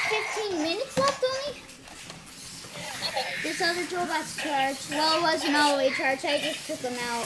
15 minutes left only? This other robot's charged. Well, it wasn't all the way charged. I just took him out.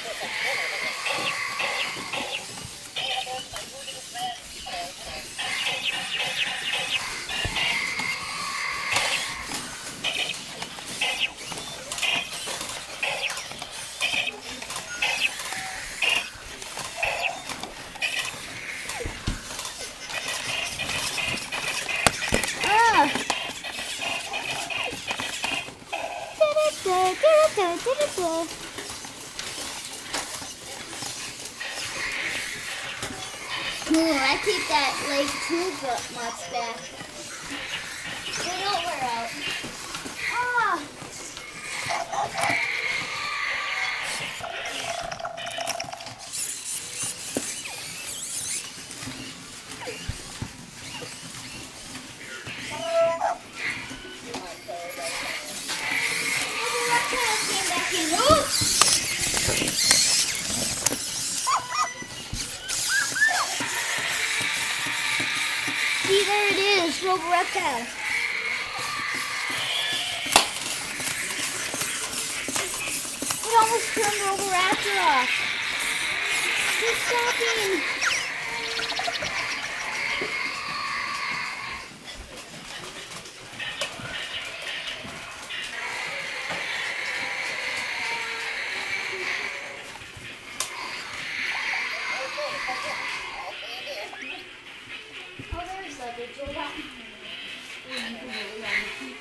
Ooh, I keep that leg too much back. They don't wear out. Ah! Came back in. Ooh! See, there it is, Roboreptile. It almost turned Roboraptor off. He's stopping. Oh, there's the big robot.